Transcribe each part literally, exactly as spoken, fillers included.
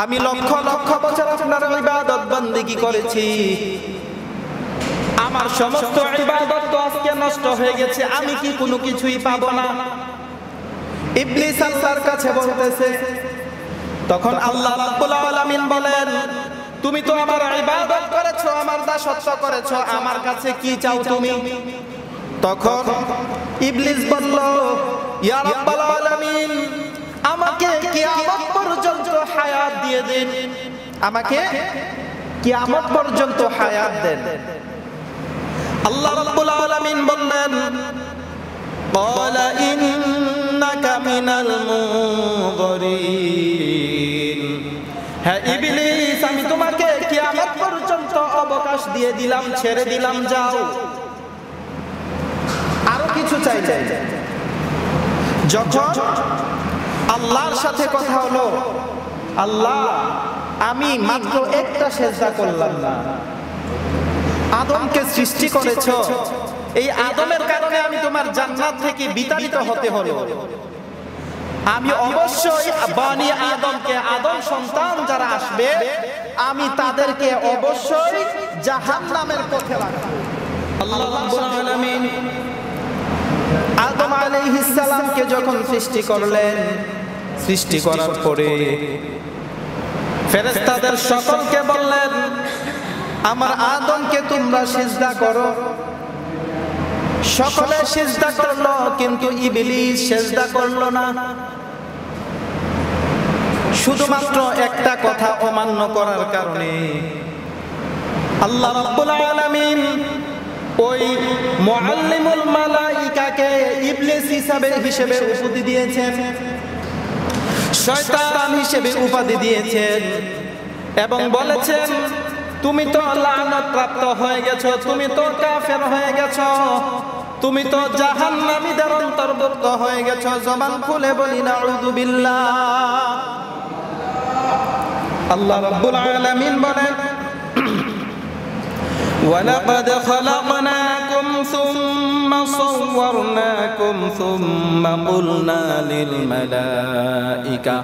আমি লক্ষ লক্ষ বছর আপনার ইবাদত বন্দেগী করেছি, আমার সমস্ত ইবাদত তো আজকে নষ্ট হয়ে গেছে, আমি কি কোনো কিছুই পাবো না? ইবলিস আল্লাহর কাছে বলতেছে। তখন আল্লাহ রাব্বুল আলামিন বলেন, তুমি তো আমার ইবাদত করেছো, আমার দাসত্ব করেছো, আমার কাছে কি চাও তুমি? তখন ইবলিস বলল, ইয়া রাব্বুল আলামিন, আমাকে কিয়ামত পর্যন্ত হায়াত দিয়ে দিন, আমাকে কিয়ামত পর্যন্ত হায়াত দেন। আল্লাহ রাব্বুল আলামিন বললেন, ক্বালা ইন্নাকা মিনাল মুনযিরিন, হ্যাঁ ইবলিস, আমি তোমাকে কিয়ামত পর্যন্ত অবকাশ দিয়ে দিলাম, ছেড়ে দিলাম, যাও। আরো কিছু চাইছে। যখন আল্লাহর সাথে কথা হলো, আল্লাহ আমি মাত্র একটা সেজদা করলাম না, আদমকে সৃষ্টি করেছো, এই আদমের কারণে আমি তোমার জান্নাত থেকে বিতাড়িত হতে হলো, আমি অবশ্যই বনি আদমকে, আদম সন্তান যারা আসবে, আমি তাদেরকে অবশ্যই জাহান্নামের পথে রাখবো। আল্লাহ রাব্বুল আলামিন আদম আলাইহিস সালামকে যখন সৃষ্টি করলেন, সৃষ্টি করার পরে ফেরেশতাদের সকলকে বললেন, আমার আদমকে তোমরা সিজদা করো। সকলে সিজদা করলো, কিন্তু ইবলিস সিজদা করলো না। শুধুমাত্র একটা কথা অমান্য করার কারণে আল্লাহ রাব্বুল আলামিন ওই মুআল্লিমুল মালাইকাকে ইবলিস হিসাবে হিসেবে উপাধি দিয়েছেন, শয়তান হিসেবে উপাধি দিয়েছেন, এবং বলেছেন, তুমি তো লানত প্রাপ্ত হয়ে গেছো, তুমি তো কাফের হয়ে গেছো, তুমি তো জাহান্নামীদের অন্তর্ভুক্ত হয়ে গেছো। জবান খুলে বলি নাউযু বিল্লাহ। আল্লাহ রাব্বুল আলামিন বলেন, ওয়ালাকাদ খালাকনাকুম সুম্মা সাওয়ারনাকুম সুম্মা কুলনা লিল মালাইকা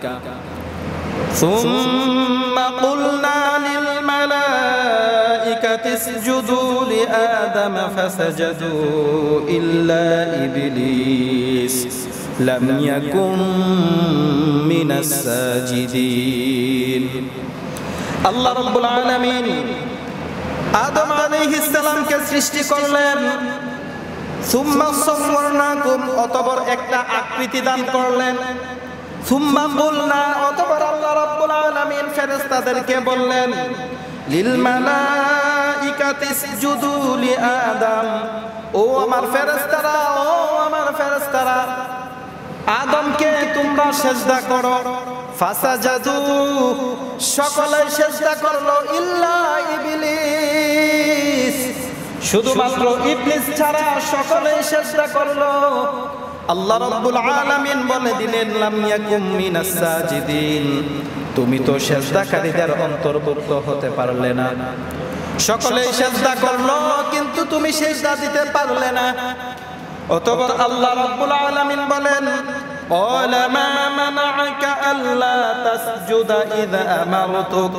সুম্মা কুলনা লিল মালাইকাতি ইসজুদু লিআদম ফাসাজাদু ইল্লা ইবলিস লাম ইয়াকুম মিনাস সাজিদিন। আল্লাহ রাব্বুল আলামিন আদম আলাইহিস সালামকে সৃষ্টি করলেন, সুম্মা সাওয়ারনাকুম, অতঃপর একটা আকৃতি দান করলেন, সুম্মা কুলনা, অতঃপর আল্লাহ রাব্বুল আলামিন ফেরেশতাদেরকে বললেন, লিল মালাইকাতি ইসজুদু লিআদম, ও আমার ফেরেশতারা, ও আমার ফেরেশতারা, আদমকে তোমরা সিজদা করো। ফাসাজাদু, সকলে সিজদা করলো, ইল্লা ইবলিস, শুধুমাত্র ইবলিস ছাড়া সকলে সিজদা করলো। আল্লাহ রাব্বুল আলামিন বলে দিলেন, লাম ইয়াকুম মিনাস সাজিদিন, তুমি তো সিজদাকারীদের অন্তর্ভুক্ত হতে পারলে না। সকলে সিজদা করলো, কিন্তু তুমি সিজদা দিতে পারলে না। অতঃপর আল্লাহ রাব্বুল আলামিন বলেন, ক্বালা মা মানাআকা আল্লা তাসজুদা ইযা আমারতুক,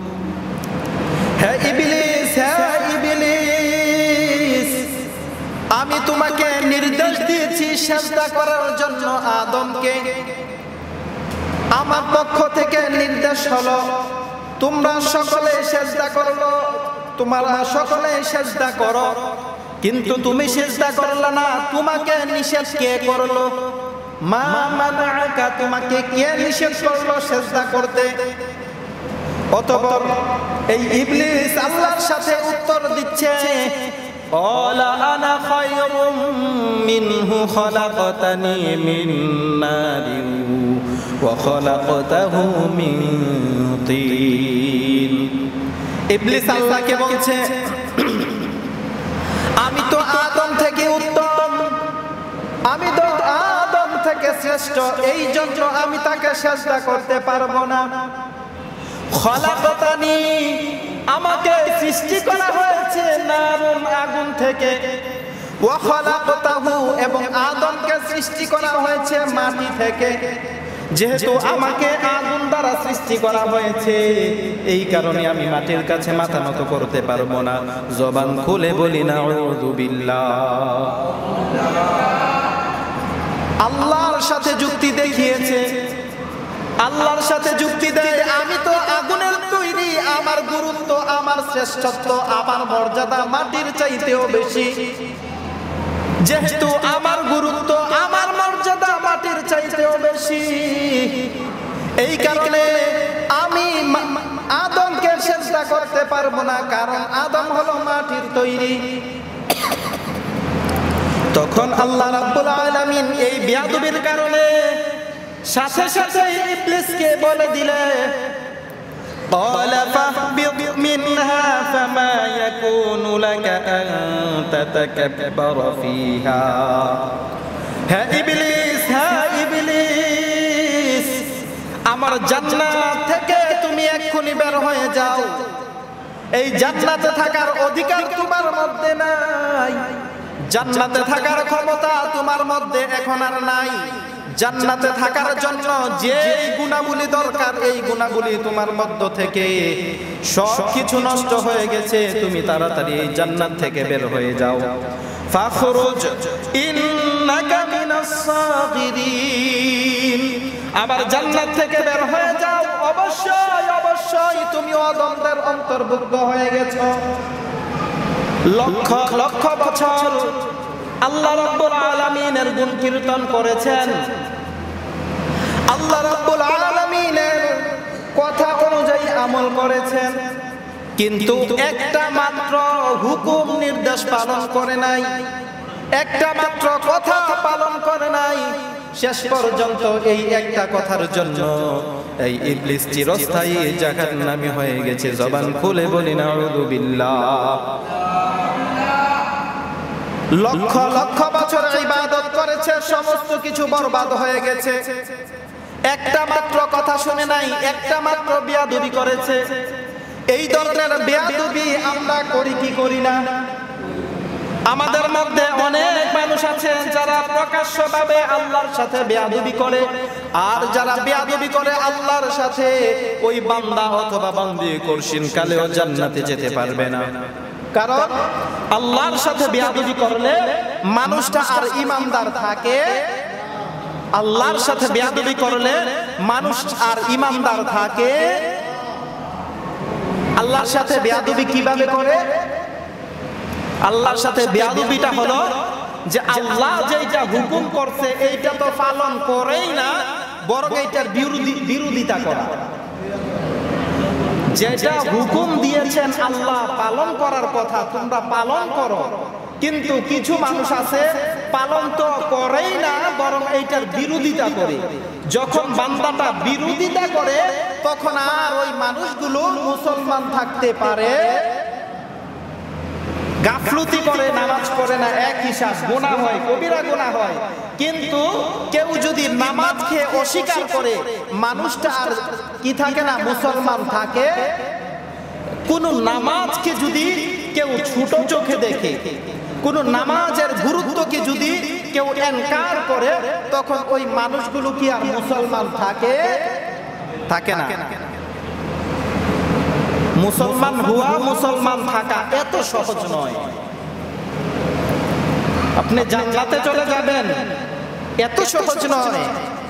হে ইবলিস, হে ইবলিস, আমি তোমাকে নির্দেশ দিয়েছি সিজদা করার জন্য আদমকে, আমার পক্ষ থেকে নির্দেশ হলো তোমরা সকলে সিজদা করো, তোমরা সকলে সিজদা করো, কিন্তু তুমি সিজদা করলে না, তোমাকে নিষেধ কে করলো? মা মানাআকা, তোমাকে কে নিষেধ করলো সিজদা করতে? অতঃপর এই ইবলিস আল্লাহর সাথে উত্তর দিচ্ছে, ক্বালা আনা খায়রুম মিনহু খালাকতানি মিন নারিন ওয়া খালাকতাহু মিন তিন। ইবলিস আল্লাহকে বলছে, আমি তো আদম থেকে উত্তম, আমি তো আদম থেকে শ্রেষ্ঠ, এই জন্য আমি তাকে সিজদা করতে পারবো না। খালাকতানি, আমাকে সৃষ্টি করা হয়েছে নারুন, আগুন থেকে, ওয়া খালাকতাহু, এবং আদমকে সৃষ্টি করা হয়েছে মাটি থেকে, যেহেতু আমাকে আগুন দ্বারা সৃষ্টি করা হয়েছে, এই কারণে আমি মাটির কাছে মাথা নত করতে পারবো না। জবান খুলে বলি নাউযু বিল্লাহ। আল্লাহর সাথে যুক্তি দেখিয়েছে, আল্লাহর সাথে যুক্তি দেয় আমি তো আগুনের তৈরি, আমার গুরুত্ব, আমার শ্রেষ্ঠত্ব, আমার মর্যাদা মাটির চাইতেও বেশি। যেহেতু আমার গুরুত্ব, আমার মর্যাদা মাটির চাইতেও বেশি, এই কারণে আমি আদমকে সেজদা করতে পারবো না, কারণ আদম হলো মাটির তৈরি। তখন আল্লাহ রাব্বুল আলামিন এই বেয়াদবির কারণে সাথে সাথে ইবলিসকে বলে দিলে قال فاهبط منها فما يكون لك أن تتكبر فيها। হ্যাঁ ইবলিস, হ্যাঁ ইবলিস, আমার জান্নাত থেকে তুমি এক্ষুনি বের হয়ে যাও। এই জান্নাতে থাকার অধিকার তোমার মধ্যে নাই, জান্নাতে থাকার ক্ষমতা তোমার মধ্যে এখন আর নাই। জান্নাতে থাকার জন্য যে গুণাবলী দরকার, এই গুণাবলী তোমার মধ্য থেকে সব কিছু নষ্ট হয়ে গেছে। তুমি তাড়াতাড়ি এই জান্নাত থেকে বের হয়ে যাও। ফাখরুজ ইন্নাকা মিনাস সাগিরিন, আমার জান্নাত থেকে বের হয়ে যাও। অবশ্যই অবশ্যই তুমি আদমদের অন্তর্ভুক্ত হয়ে গেছো। লক্ষ লক্ষ বছর আল্লাহ রাব্বুল আলামিনের গুণ কীর্তন করেছেন, আল্লাহ রাব্বুল আলামিনের কথা অনুযায়ী আমল করেছেন, কিন্তু একটা মাত্র হুকুম নির্দেশ পালন করে নাই, একটা মাত্র কথা পালন করে নাই। শেষ পর্যন্ত এই একটা কথার জন্য এই ইবলিস চিরস্থায়ী জাহান্নামী হয়ে গেছে। জবান খুলে বলি নাউযু বিল্লাহ। লক্ষ লক্ষ বছর ইবাদত করেছে, সমস্ত কিছু বরবাদ হয়ে গেছে। একটা মাত্র কথা শুনে নাই, একটা মাত্র বেয়াদবি করেছে। এই ধরনের বেয়াদবি আমরা করি কি করি না? আমাদের মধ্যে অনেক মানুষ আছেন যারা প্রকাশ্যভাবে আল্লাহর সাথে বেয়াদবি করে, আর যারা বেয়াদবি করে আল্লাহর সাথে, ওই বান্দা অথবা বান্দি কঠিন কালেও জান্নাতে যেতে পারবে না। কারণ আল্লাহর সাথে বেয়াদবি করলে মানুষটা আর ঈমানদার থাকে, আল্লাহর সাথে বেয়াদবি করলে মানুষ আর ঈমানদার থাকে। আল্লাহর সাথে বেয়াদবি কিভাবে করে? আল্লাহর সাথে বেয়াদবিটা হলো যে আল্লাহ যেটা হুকুম করছে এইটা তো পালন করেই না, বরং এইটার বিরোধী বিরোধিতা করা। যেটা হুকুম দিয়েছেন আল্লাহ পালন করার কথা, তোমরা পালন করো, কিন্তু কিছু মানুষ আছে পালন তো করেই না, বরং এইটার বিরোধিতা করে। যখন বান্দাটা বিরোধিতা করে তখন আর ওই মানুষগুলো মুসলমান থাকতে পারে, গাফলতি করে, নামাজ পড়ে না, এক হিসাব, গুনাহ হয়, কবিরা গুনাহ হয়। কিন্তু কেউ যদি নামাজ খেয়ে অস্বীকার করে, মানুষটা আর কি থাকে না, মুসলমান থাকে। কোন নামাজকে যদি কেউ ছোট চোখে দেখে, কোন নামাজের গুরুত্বকে যদি কেউ ইনকার করে, তখন ওই মানুষগুলো কি আর মুসলমান থাকে? থাকে না। মুসলমান হওয়া, মুসলমান থাকা এত সহজ নয়। আপনি জান্নাতে চলে যাবেন এত সহজ নয়।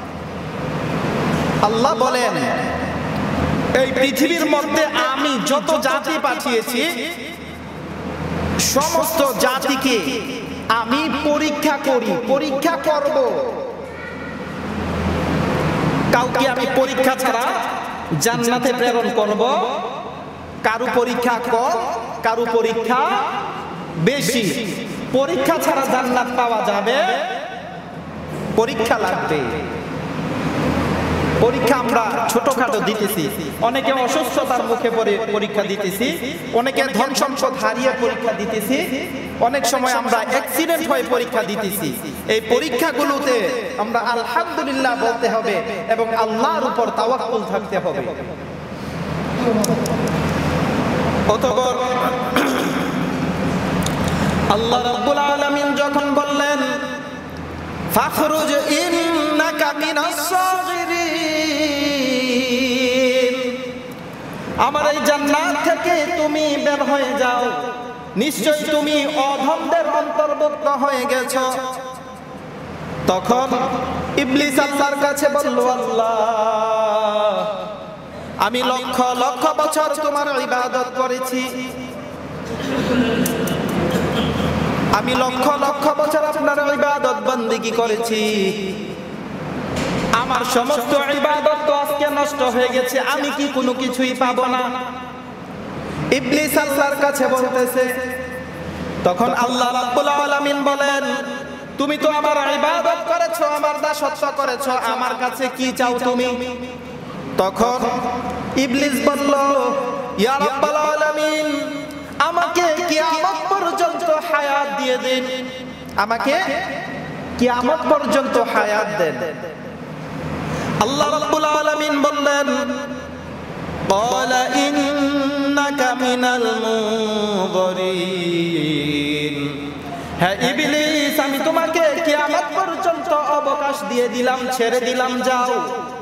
আল্লাহ বলেন এই পৃথিবীর মধ্যে আমি যত জাতি পাঠিয়েছি সমস্ত জাতিকে আমি পরীক্ষা করি, পরীক্ষা করব। কাউকে আমি পরীক্ষা ছাড়া জান্নাতে প্রেরণ করব। কারু পরীক্ষা কম, কারু পরীক্ষা বেশি। পরীক্ষা ছাড়া জান্নাত পাওয়া যাবে? পরীক্ষা লাগবে। পরীক্ষা আমরা ছোটখাটো দিতেছি, অনেকে অসুস্থতার মুখে পড়ে পরীক্ষা দিতেছি, অনেকে ধন সম্পদ হারিয়ে পরীক্ষা দিতেছি, অনেক সময় আমরা অ্যাক্সিডেন্ট হয়ে পরীক্ষা দিতেছি। এই পরীক্ষাগুলোতে আমরা আলহামদুলিল্লাহ বলতে হবে এবং আল্লাহর উপর তাওয়াক্কুল থাকতে হবে। অতঃপর আল্লাহ রাব্বুল আলামিন যখন বললেন ফাখরুজ ইন্নাকা মিনাস সাগিরিন, আমার এই জান্নাত থেকে তুমি বের হয়ে যাও, নিশ্চয় তুমি অধমদের অন্তর্ভুক্ত হয়ে গেছো। তখন ইবলিস আল্লাহর কাছে বলল, আল্লাহ, আমি লক্ষ লক্ষ বছর তোমার ইবাদত করেছি, আমি লক্ষ লক্ষ বছর আপনার ইবাদত বন্দেগী করেছি, আমার সমস্ত ইবাদত তো আজকে নষ্ট হয়ে গেছে, আমি কি কোনো কিছুই পাবো না? ইবলিস আল্লাহর কাছে বলতেছে। তখন আল্লাহ রাব্বুল আলামিন বলেন, তুমি তো আমার ইবাদত করেছো, আমার দাসত্ব করেছো, আমার কাছে কি চাও তুমি? তখন ইবলিস বলল, ইয়া রাব্বুল আলামিন, আমাকে কিয়ামত পর্যন্ত হায়াত দিয়ে দিন, আমাকে কিয়ামত পর্যন্ত হায়াত দেন। আল্লাহ রাব্বুল আলামিন বললেন, ক্বালা ইন্নাকা মিনাল মুনযিরিন, হ্যাঁ ইবলিস, আমি তোমাকে কিয়ামত পর্যন্ত অবকাশ দিয়ে দিলাম, ছেড়ে দিলাম, যাও।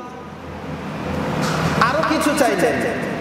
আরো কিছু চাইলেন।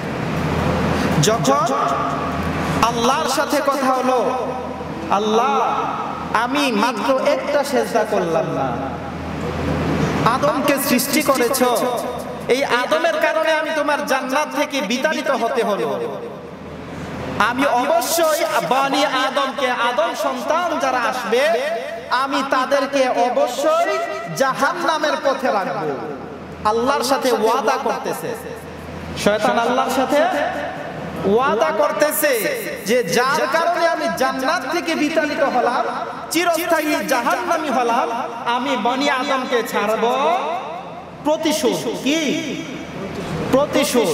যখন আল্লাহর সাথে কথা হলো, আল্লাহ, আমি মাত্র একটা সেজদা করলাম না, আদমকে সৃষ্টি করেছো, এই আদমের কারণে আমি তোমার জান্নাত থেকে বিতাড়িত হতে হলো, আমি অবশ্যই বনি আদমকে, আদম সন্তান যারা আসবে, আমি তাদেরকে অবশ্যই জাহান্নামের পথে রাখবো। আল্লাহর সাথে ওয়াদা করতেছে শয়তান, আল্লাহর সাথে ওয়াদা করতেছে যে যার কারণে আমি জান্নাত থেকে বিতাড়িত হলাম, চিরস্থায়ী জাহান্নামী হলাম, আমি বনি আদমকে ছাড়বো। প্রতিশোধ কি? প্রতিশোধ।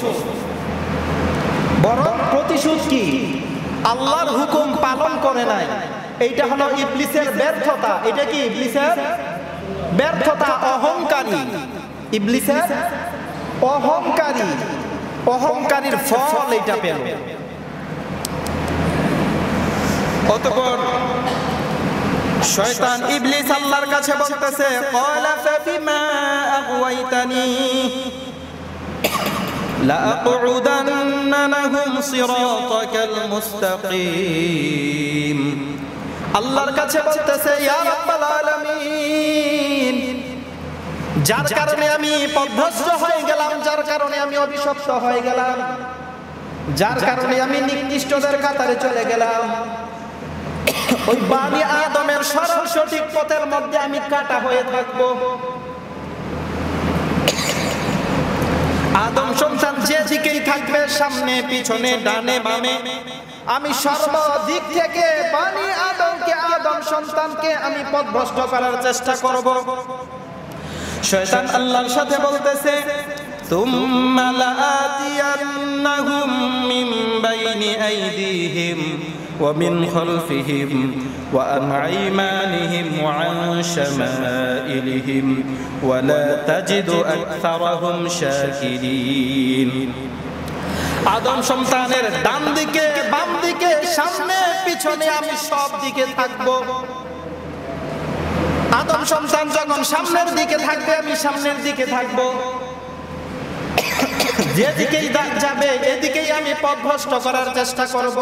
বরং প্রতিশোধ কি? আল্লাহর হুকুম পালন করে নাই, এইটা হলো ইবলিসের ব্যর্থতা। এটা কি ইবলিসের ব্যর্থতা? অহংকারী, ইবলিসের অহংকারী, অহংকারীর ফল এটা পেল। অতঃপর শয়তান ইবলিস আল্লাহর কাছে বলতেছে, ক্বালা ফাবিমা আগওয়াইতানি লাআকউদান্না লাহুম সিরাতাকাল মুস্তাকিম। আল্লাহর কাছে বলতেছে, ইয়া রাব্বাল আলামিন, যার কারণে আমি পথভ্রষ্ট হয়ে গেলাম, যার কারণে আমি অভিশপ্ত হয়ে গেলাম, যার কারণে আমি নিকৃষ্টদের কাতারে চলে গেলাম, ওই বনি আদমের সরল সঠিক পথের মধ্যে আমি কাটা হয়ে থাকবো। আদম সন্তান যেদিকেই থাকবে, সামনে পিছনে ডানে বামে, আমি সর্বদিক থেকে বনি আদমকে, আদম সন্তানকে আমি পথভ্রষ্ট করার চেষ্টা করব। শয়তান আল্লাহর সাথে বলতেছে, তুম্মা লাআতিয়ান্নাহুম মিন বাইনি আইদিহিম ওয়া মিন খালফিহিম ওয়া আন আইমানিহিম ওয়া আন শামাইলিহিম ওয়া লা তাজিদু আকসারাহুম শাকিরিন। আদম সন্তানের ডান দিকে, বাম দিকে, সামনে পিছনে আমি সব দিকে থাকব। আদম সন্তান যখন সামনের দিকে থাকবে, আমি সামনের দিকে থাকব, যেদিকেই যাবে এদিকেই আমি পথভ্রষ্ট করার চেষ্টা করব।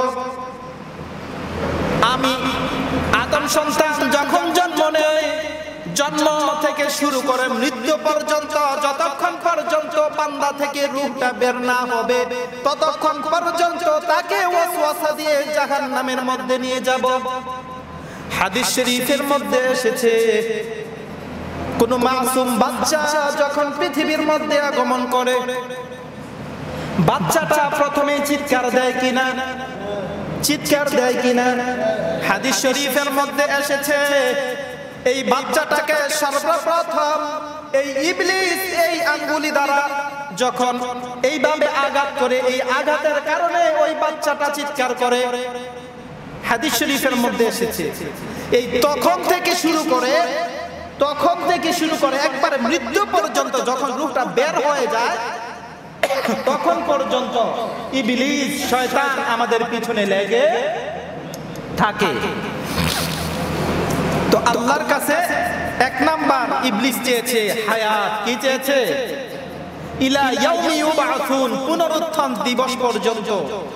আমি আদম সন্তান যখন জন্ম নেয়, জন্ম থেকে শুরু করে মৃত্যু পর্যন্ত, যতক্ষণ পর্যন্ত বান্দা থেকে রূহটা বের না হবে, ততক্ষণ পর্যন্ত তাকে ওয়াসওয়াসা দিয়ে জাহান্নামের মধ্যে নিয়ে যাব। হাদিস শরীফের মধ্যে এসেছে, কোন মাসুম বাচ্চা যখন পৃথিবীর মধ্যে আগমন করে, বাচ্চাটা প্রথমে চিৎকার দেয় কিনা? চিৎকার দেয় কিনা? হাদিস শরীফের মধ্যে এসেছে, এই বাচ্চাটাকে সর্বপ্রথম এই ইবলিস এই আঙ্গুলি দ্বারা যখন এইভাবে আঘাত করে, এই আঘাতের কারণে ওই বাচ্চাটা চিৎকার করে। হাদিস শরীফের মধ্যে এসেছে, এই তখন থেকে শুরু করে, তখন থেকে শুরু করে একবারে মৃত্যু পর্যন্ত, যখন রূহটা বের হয়ে যায় তখন পর্যন্ত ইবলিস শয়তান আমাদের পিছনে লেগে থাকে। তো আল্লাহর কাছে এক নাম্বার ইবলিস চেয়েছে হায়াত। কি চেয়েছে? ইলা ইয়াউমি ইউবাসুন, পুনরুত্থান দিবস পর্যন্ত।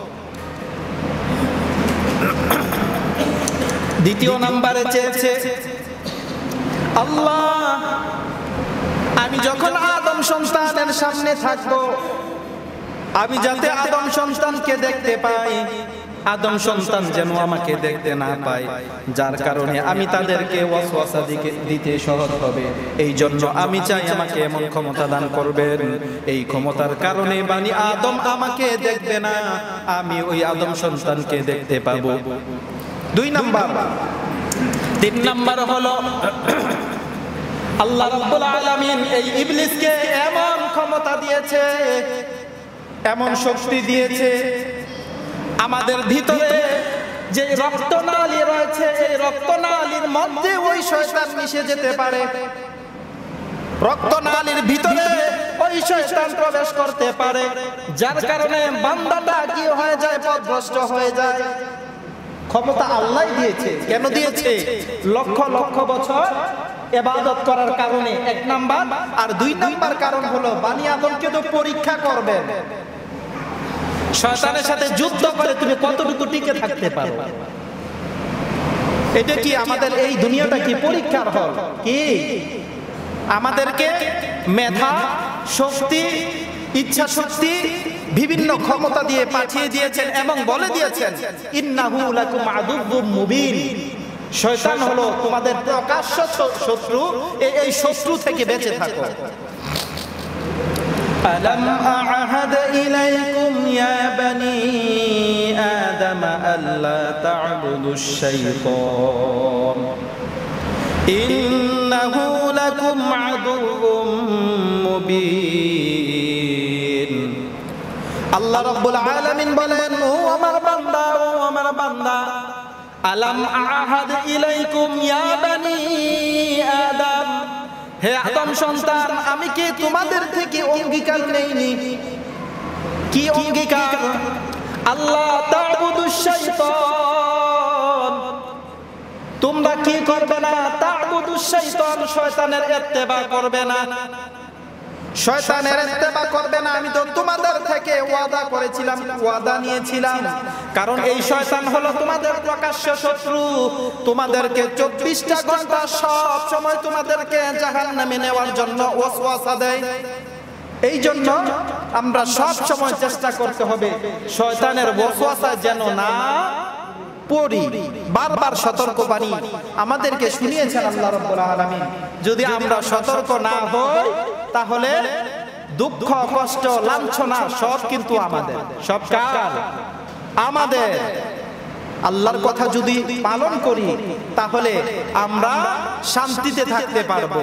দ্বিতীয় নাম্বারে চেয়েছে আল্লাহ আমি যখন আদম সন্তানের সামনে থাকব, আমি যাতে আদম সন্তানকে দেখতে পাই, আদম সন্তান যেন আমাকে দেখতে না পায়, যার কারণে আমি তাদেরকে ওয়াসওয়াসা দিতে সহজ হবে। এই জন্য আমি চাই আমাকে এমন ক্ষমতা দান করবেন, এই ক্ষমতার কারণে বানি আদম আমাকে দেখবে না, আমি ওই আদম সন্তানকে দেখতে পাবো। দুই নাম্বার। তিন নাম্বার হলো আল্লাহ রাব্বুল আলামিন এই ইবলিসকে এমন ক্ষমতা দিয়েছে, এমন শক্তি দিয়েছে, আমাদের ভিতরে যে রক্তনালী রয়েছে এই রক্তনালীর মধ্যে ওই শয়তান মিশে যেতে পারে, রক্তনালীর ভিতরে ওই শয়তান প্রবেশ করতে পারে, যার কারণে বান্দাটা কি হয়ে যায়? পথভ্রষ্ট হয়ে যায়। ক্ষমতা আল্লাহ দিয়েছে। কেন দিয়েছে? লক্ষ লক্ষ বছর ইবাদত করার কারণে, এক নাম্বার। আর দুই নাম্বার কারণ হলো বানি আদমকে তো পরীক্ষা করবেন, শয়তানের সাথে যুদ্ধ করে তুমি কতটুকু টিকে থাকতে পারো। এটা কি আমাদের এই দুনিয়াটা কি পরীক্ষার হল? কি আমাদেরকে মেধা, শক্তি, ইচ্ছা শক্তি, বিভিন্ন ক্ষমতা দিয়ে পাঠিয়ে দিয়েছেন এবং বলে দিয়েছেন ইন্নাহু লাকুম আদুউম মুবিন, শয়তান হলো তোমাদের প্রকাশ্য শত্রু, এই শত্রু থেকে বেঁচে থাকো। ألم أعهد إليكم يا بني آدم ألا تعبدوا الشيطان إنه لكم عدو مبين। আল্লাহ রাব্বুল আলামিন বলেন, ও আমার বান্দা, ও আমার বান্দা, আলাম আহাদ ইলাইকুম ইয়া বানি আদম, হে আদম সন্তান, আমি কি তোমাদের থেকে অঙ্গীকার নেইনি? কি অঙ্গীকার? আল্লাহ তা'বুদুশ শাইতান, তোমরা কি করবে না? তা'বুদুশ শাইতান, শয়তানের ইত্তেবা করবে না, শয়তানের ইত্তেবা করবে না। আমি তো তোমাদের থেকে ওয়াদা করেছিলাম, ওয়াদা নিয়েছিলাম, কারণ এই শয়তান হলো তোমাদের প্রকাশ্য শত্রু, তোমাদেরকে চব্বিশটা ঘন্টা সব সময় তোমাদেরকে জাহান্নামে নেওয়ার জন্য ওয়াসওয়াসা দেয়। এই জন্য আমরা সব সময় চেষ্টা করতে হবে শয়তানের ওয়াসওয়াসা যেন না পড়ি। বারবার সতর্কবাণী আমাদেরকে শুনিয়েছেন আল্লাহ রাব্বুল আলামিন। যদি আমরা সতর্ক না হই তাহলে দুঃখ, কষ্ট, লাঞ্ছনা সব কিন্তু আমাদের, সব কার? আমাদের। আল্লাহর কথা যদি পালন করি তাহলে আমরা শান্তিতে থাকতে পারবো।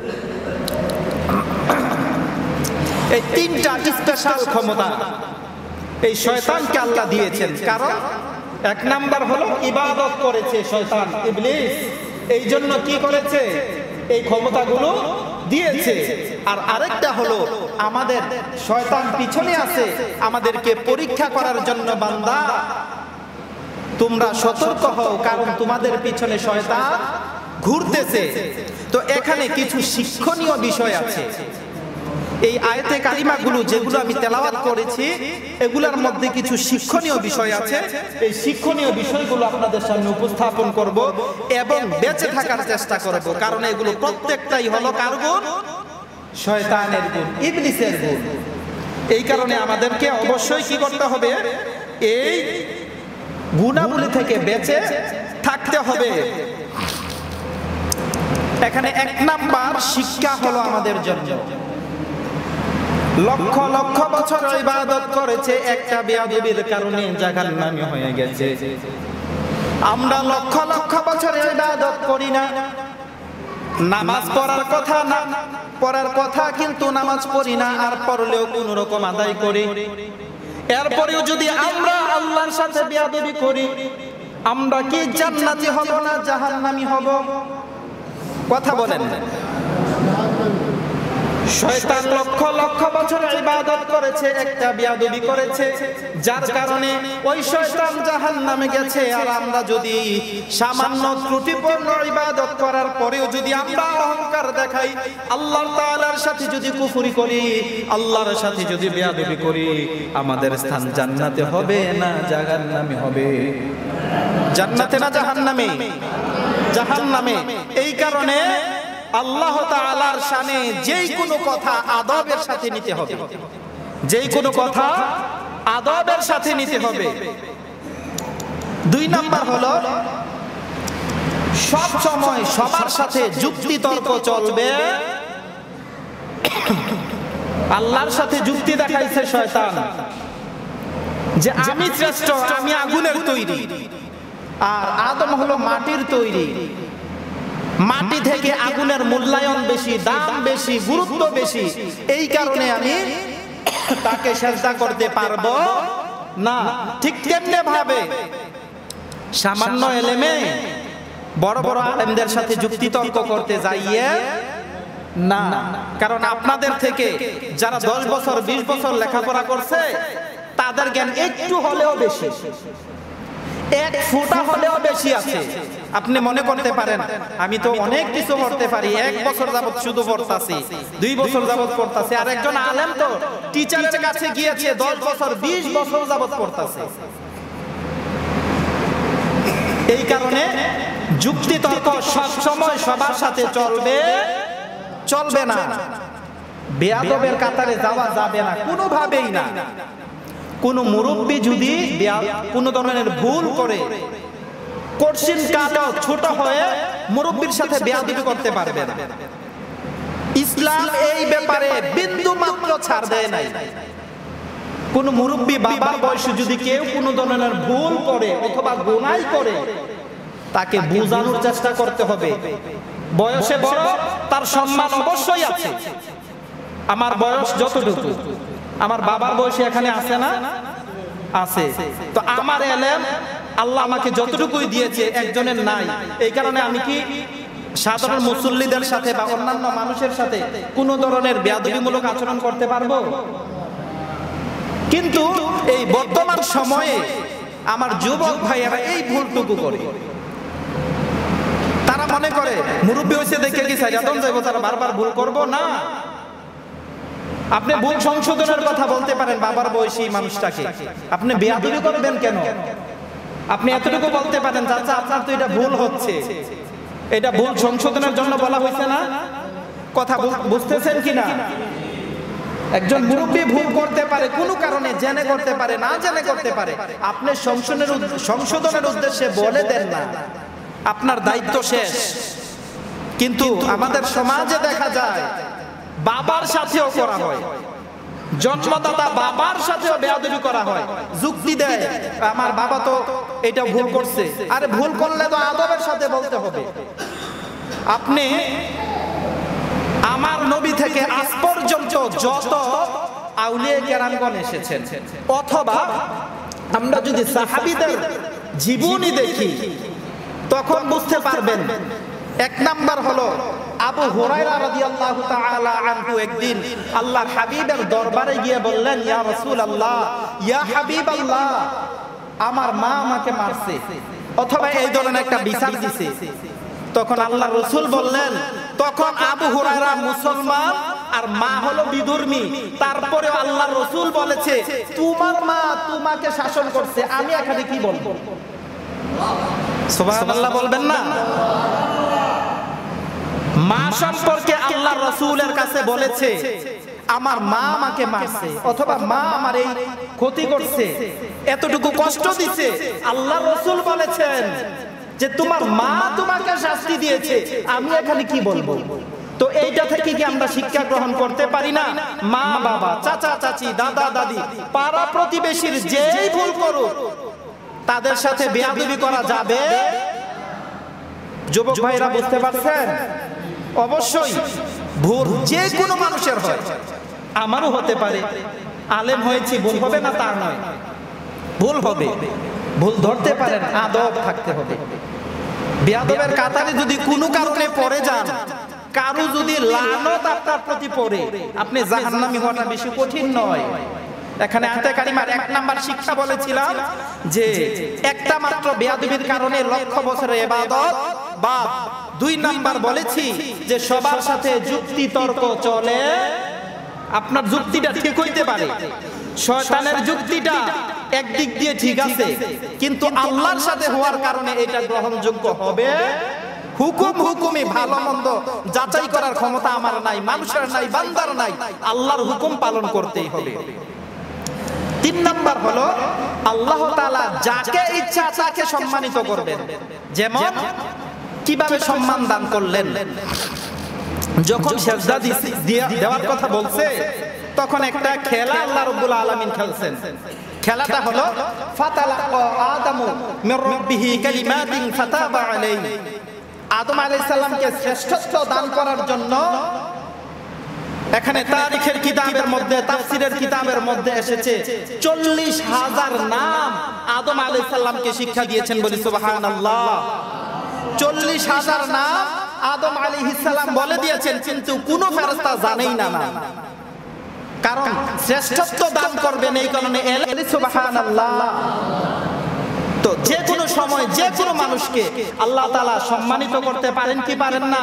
এই তিনটা স্পেশাল ক্ষমতা এই শয়তানকে আল্লাহ দিয়েছেন। কারণ এক নাম্বার হলো ইবাদত করেছে শয়তান, ইবলিস, এই জন্য কি করেছে? এই ক্ষমতাগুলো দিয়েছে। আর আরেকটা হলো আমাদের শয়তান পিছনে আছে আমাদেরকে পরীক্ষা করার জন্য। বান্দা, তোমরা সতর্ক হও, কারণ তোমাদের পিছনে শয়তান ঘুরতেছে। তো এখানে কিছু শিক্ষণীয় বিষয় আছে। এই আয়াতে কারিমাগুলো যেগুলো আমি তেলাওয়াত করেছি এগুলোর মধ্যে কিছু শিক্ষণীয় বিষয় আছে। এই শিক্ষণীয় বিষয়গুলো আপনাদের সামনে উপস্থাপন করব এবং বেঁচে থাকার চেষ্টা করব, কারণ এগুলো প্রত্যেকটাই হলো কার গুণ? শয়তানের গুণ, ইবলিসের গুণ। এই কারণে আমাদেরকে অবশ্যই কি করতে হবে? এই গুণাবলী থেকে বেঁচে থাকতে হবে। এখানে এক নাম্বার শিক্ষা হলো আমাদের জন্য, লক্ষ লক্ষ বছর ইবাদত করেছে, একটা বেয়াদবির কারণে জাহান্নামী হয়ে গেছে। আমরা লক্ষ লক্ষ বছর ইবাদত করি না, নামাজ পড়ার কথা না পড়ার কথা কিন্তু নামাজ পড়ি না, আর পড়লেও কোন রকম আদায় করি। এরপরেও যদি আমরা আল্লাহর সাথে বেয়াদবি করি, আমরা কি জান্নাতি হব না জাহান্নামী হব? কথা বলেন। শয়তান লক্ষ লক্ষ বছর ইবাদত করেছে, একটা বিয়াদবি করেছে, যার কারণে ওই শয়তান জাহান্নামে গেছে। আর আমরা যদি সামান্য ত্রুটিপূর্ণ ইবাদত করার পরেও যদি আমরা অহংকার দেখাই, আল্লাহ তাআলার সাথে যদি কুফরি করি, আল্লাহর সাথে যদি বিয়াদবি করি, আমাদের স্থান জান্নাতে হবে না জাহান্নামে হবে? জান্নাতে না জাহান্নামে? জাহান্নামে। এই কারণে আল্লাহ তাআলার শানে যেই কোনো কথা আদবের সাথে নিতে হবে, যেই কোনো কথা আদবের সাথে নিতে হবে। দুই নাম্বার হলো সব সময় সবার সাথে যুক্তি তর্ক চলবে। আল্লাহর সাথে যুক্তি দেখাইছে শয়তান যে আমি শ্রেষ্ঠ, আমি আগুনের তৈরি, আর আদম হলো মাটির তৈরি। মাটি থেকে আগুনের মূল্যায়ন বেশি, দাম বেশি, গুরুত্ব বেশি। এই কারণে আমি তাকে সেজদা করতে পারবো না। ঠিক তেমনি ভাবে সামান্য এলেমে বড় বড় আলেমদের সাথে যুক্তি তর্ক করতে যাইয়ে না। কারণ আপনাদের থেকে যারা দশ বছর বিশ বছর লেখাপড়া করছে, তাদের জ্ঞান একটু হলেও বেশি, এক ফুটা হলেও বেশি আছে। আপনি মনে করতে পারেন আমি তো অনেক কিছু পড়তে পারি, এক বছর যাবত শুধু পড়তাছি, দুই বছর যাবত পড়তাছি। আর একজন আলেম তো টিচারের কাছে গিয়েছে দশ বছর বিশ বছর যাবত পড়তাছে। এই কারণে যুক্তি তর্ক সব সময় সবার সাথে চলবে চলবে না। বেয়াদবের কাতারে যাওয়া যাবে না কোনোভাবেই না। কোন মুরব্বী যদি কোন ধরনের ভুল করে, কঠিন কাজও ছোট হয়ে মুরব্বীর সাথে বেয়াদবি করতে পারবে না। ইসলাম এই ব্যাপারে বিন্দু মাত্র ছাড় দেয় নাই। কোন মুরব্বী বাবার বয়সে যদি কেউ কোন ধরনের ভুল করে অথবা গুনাহ করে, তাকে বোঝানোর চেষ্টা করতে হবে। বয়সে বড়, তার সম্মান অবশ্যই আছে। আমার বয়স যতটুকু, আমার বাবার বয়সে এখানে আছে না? আছে। তো আমার এলেম আল্লাহ আমাকে যতটুকুই দিয়েছে একজনের নাই। এই কারণে আমি কি সাধারণ মুসল্লিদের সাথে বা অন্যান্য মানুষের সাথে কোন ধরনের বেয়াদবিমূলক আচরণ করতে পারবো? কিন্তু এই বর্তমান সময়ে আমার যুবক ভাইয়েরা এই ভুলটুকু করে। তারা মনে করে মুরব্বী হয়েছে দেখে কি সাইরাতন যাইবো, তারা বারবার ভুল করবো না। আপনি ভুল সংশোধনের কথা বলতে পারেন বাবার বয়সী মানুষটাকে, আপনি বেয়াদবি করবেন কেন? আপনি এতটুকু বলতে পারেন চাচা আপনার তো এটা ভুল হচ্ছে, এটা ভুল সংশোধনের জন্য বলা হয়েছে না। কথা বুঝতেছেন কিনা? একজন মুরব্বী ভুল করতে পারে কোনো কারণে, জেনে করতে পারে, না জেনে করতে পারে। আপনি সংশোধনের সংশোধনের উদ্দেশ্যে বলে দেন না, আপনার দায়িত্ব শেষ। কিন্তু আমাদের সমাজে দেখা যায় বাবার সাথেও করা হয়, জন্মদাতা বাবার সাথেও বেয়াদবি করা হয়। যুক্তি দেয় আমার বাবা তো এটা ভুল করছে। আরে ভুল করলে তো আদবের সাথে বলতে হবে। আপনি আমার নবী থেকে আজ পর্যন্ত যত আউলিয়া কেরামগণ এসেছেন, অথবা আমরা যদি সাহাবীদের জীবনী দেখি, তখন বুঝতে পারবেন। এক নাম্বার হলো আবু হুরায়রা রাদিয়াল্লাহু তাআলা আনহু একদিন আল্লাহর হাবিবের দরবারে গিয়ে বললেন, ইয়া রাসূলুল্লাহ, ইয়া হাবিবাল্লাহ, আমার মা আমাকে মারছে, অথবা এই ধরনের একটা বিচার দিছে। তখন আল্লাহর রাসূল বললেন, তখন আবু হুরায়রা মুসলমান আর মা হলো বিধর্মী, তারপরে আল্লাহর রাসূল বলেছে তোমার মা তোমাকে শাসন করছে, আমি এখানে কি বলবো? সুবহানাল্লাহ বলবেন না? মা সম্পর্কে আল্লাহর রাসূলের কাছে বলেছে আমার মা আমাকে মারছে, অথবা মা আমার এই ক্ষতি করছে, এতটুকু কষ্ট দিছে। আল্লাহর রাসূল বলেছেন যে তোমার মা তোমাকে শাস্তি দিয়েছে, আমি এখানে কি বলবো? তো এইটা থেকে কি আমরা শিক্ষা গ্রহণ করতে পারি না? মা বাবা, চাচা চাচি, দাদা দাদি, পাড়া প্রতিবেশীর যেই ভুল করুক তাদের সাথে বেয়াদবি করা যাবে? যুবক ভাইরা বুঝতে পারছেন? অবশ্যই ভুল যে কোনো মানুষের হয়, আমারও হতে পারে। আলেম হয়েছি, ভুল হবে না তা নয়, ভুল হবে। ভুল ধরতে পারেন, আদব থাকতে হবে। বেয়াদবের কাতারে যদি কোনো কারণে পড়ে যান, কারো যদি লানত আপনার প্রতি পড়ে আপনি জাহান্নামী হওয়াটা বেশি কঠিন নয়। এখানে আয়াতে কারিমার এক নাম্বার শিক্ষা বলেছিলাম যে একটা মাত্র বেয়াদবির কারণে লক্ষ বছরের ইবাদত বাদ। দুই নাম্বার বলেছি যে সবার সাথে যুক্তি তর্ক চলে, আপনার যুক্তিটা ঠিক হইতে পারে, শয়তানের যুক্তিটা একদিক দিয়ে ঠিক আছে, কিন্তু আল্লাহর সাথে হওয়ার কারণে এটা গ্রহণযোগ্য হবে। হুকুম হুকুমে ভালো মন্দ যাচাই করার ক্ষমতা আমার নাই, মানুষের নাই, বান্দার নাই, আল্লাহর হুকুম পালন করতেই হবে। তিন নাম্বার হলো আল্লাহ তাআলা যাকে ইচ্ছা তাকে সম্মানিত করবেন। যেমন কিভাবে সম্মান দান করলেন, যখন সিজদা দেওয়ার কথা বলছে তখন একটা খেলা আল্লাহ রাব্বুল আলামিন খেলছেন। খেলাটা হলো ফাতালাকা আদামু মির রাব্বিহি কালিমাতিন ফাতাবা আলাইহি। আদম আলাইহিস সালামকে শ্রেষ্ঠত্ব দান করার জন্য এখানে তারিখের কিতাবের মধ্যে, তাফসীরের কিতাবের মধ্যে এসেছে চল্লিশ হাজার নাম আদম আলাইহিস সালামকে শিক্ষা দিয়েছেন, বলি সুবহানাল্লাহ। চল্লিশ হাজার নাম আদম আলাইহিস সালাম বলে দিয়েছেন, কিন্তু কোন ফেরেশতা জানেই না নাম, কারণ শ্রেষ্ঠত্ব দান করবেন এই কারণে। সুবহানাল্লাহ। তো যে কোনো সময় যে কোনো মানুষকে আল্লাহ তাআলা সম্মানিত করতে পারেন কি পারেন না?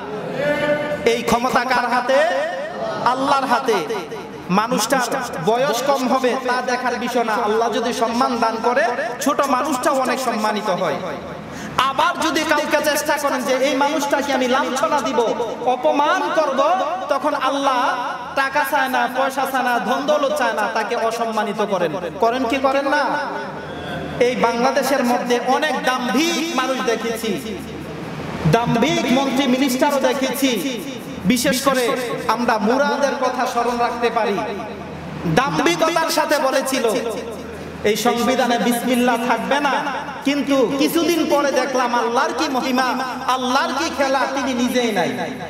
এই ক্ষমতা কার হাতে? আল্লাহর হাতে। মানুষটার বয়স কম হবে তা দেখার বিষয় না, আল্লাহ যদি সম্মান দান করে ছোট মানুষটাও অনেক সম্মানিত হয়। আবার যদি কাউকে চেষ্টা করেন যে এই মানুষটাকে আমি লাঞ্ছনা দিব, অপমান করব, তখন আল্লাহ টাকা চায় না, পয়সা চায় না, ধন দৌলত চায় না, তাকে অসম্মানিত করেন। করেন কি করেন না? এই বাংলাদেশের মধ্যে অনেক দাম্ভিক মানুষ দেখেছি, দাম্ভিক মন্ত্রী মিনিস্টারও দেখেছি। বিশেষ করে আমরা মুরাদের কথা স্মরণ রাখতে পারি, দাম্ভিকতার সাথে বলেছিল এই সংবিধানে বিসমিল্লাহ থাকবে না, কিন্তু কিছুদিন পরে দেখলাম আল্লাহর কি মহিমা, আল্লাহর কি খেলা, তিনি নিজেই নাই।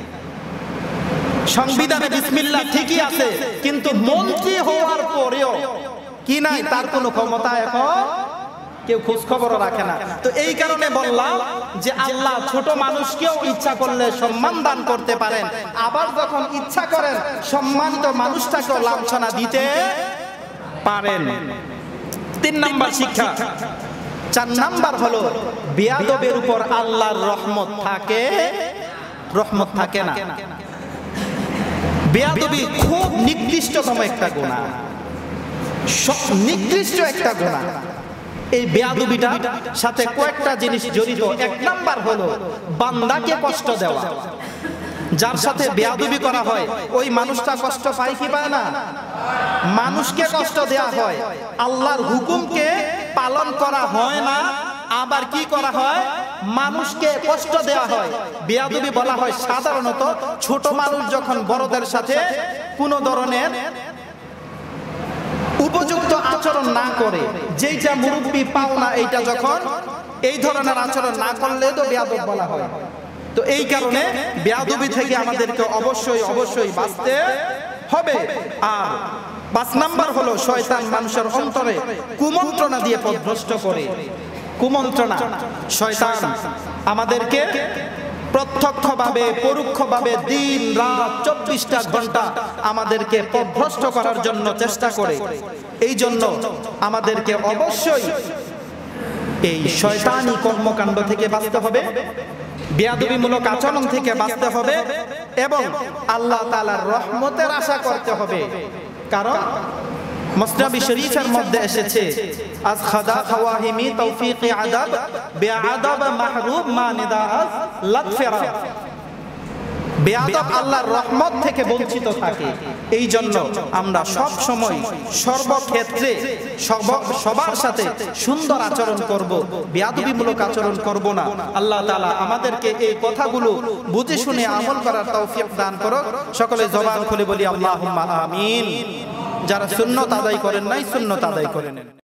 সংবিধানে বিসমিল্লাহ ঠিকই আছে, কিন্তু মন্ত্রী হওয়ার পরেও কি নাই, তার কোনো ক্ষমতা এখন কেউ খোঁজ খবরও রাখে না। তো এই কারণে বললাম যে আল্লাহ ছোট মানুষকেও ইচ্ছা করলে সম্মান দান করতে পারেন, আবার যখন ইচ্ছা করেন সম্মানিত মানুষটাকেও লাঞ্ছনা দিতে পারেন। তিন নাম্বার শিক্ষা। চার নাম্বার হলো বেয়াদবের উপর আল্লাহর রহমত থাকে, রহমত থাকে না। বেয়াদবি খুব নিকৃষ্টতম একটা গুনাহ, নিকৃষ্ট একটা গুনাহ। এই বেয়াদবিটার সাথে কয়েকটা জিনিস জড়িত। এক নাম্বার হলো বান্দাকে কষ্ট দেওয়া। যার সাথে বেয়াদবি করা হয় ওই মানুষটা কষ্ট পায় কি পায় না? মানুষকে কষ্ট দেয়া হয়, আল্লাহর হুকুমকে পালন করা হয় না, আবার কি করা হয়? মানুষকে কষ্ট দেয়া হয়। বেয়াদবি বলা হয় সাধারণত ছোট মানুষ যখন বড়দের সাথে কোনো ধরনের উপযুক্ত আচরণ না করে, যেইটা মুরব্বি পাওনা এইটা যখন এই ধরনের আচরণ না করলে তো বেয়াদব বলা হয়। তো এই কারণে বেয়াদবি থেকে আমাদেরকে অবশ্যই অবশ্যই বাঁচতে হবে। আর পাঁচ নাম্বার হলো শয়তান মানুষের অন্তরে কুমন্ত্রণা দিয়ে পথভ্রষ্ট করে। কুমন্ত্রণা, শয়তান আমাদেরকে প্রত্যক্ষভাবে পরোক্ষভাবে দিন রাত চব্বিশটা ঘন্টা আমাদেরকে পথভ্রষ্ট করার জন্য চেষ্টা করে। এই জন্য আমাদেরকে অবশ্যই এই শয়তানি কর্মকাণ্ড থেকে বাঁচতে হবে, বেয়াদবিমূলক আচরণ থেকে বাঁচতে হবে এবং আল্লাহ তাআলার রহমতের আশা করতে হবে। কারণ মুসনাবি শরীফের মধ্যে এসেছে আজ খাদা খাওয়াহিমি তৌফিকি আদাব বেআদাব মাহরুব মা নিদাআস লাতফিরা। বেয়াদব আল্লাহর রহমত থেকে বঞ্চিত থাকে। এই জন্য আমরা সব সময় সর্বক্ষেত্রে সবার সাথে সুন্দর আচরণ করব, বেয়াদবিমূলক আচরণ করব না। আল্লাহ তাআলা আমাদেরকে এই কথাগুলো বুঝে শুনে আমল করার তৌফিক দান করুক। সকলে জবান খুলে বলি আল্লাহুম্মা আমিন। যারা সুন্নাত আদায় করেন নাই সুন্নাত আদায় করে নেন।